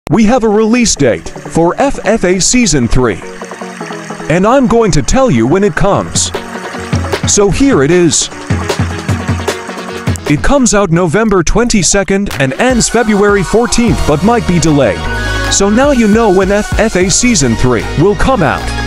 We have a release date for FFA Season 3, and I'm going to tell you when it comes. So here it is. It comes out November 22nd and ends February 14th, but might be delayed. So now you know when FFA Season 3 will come out.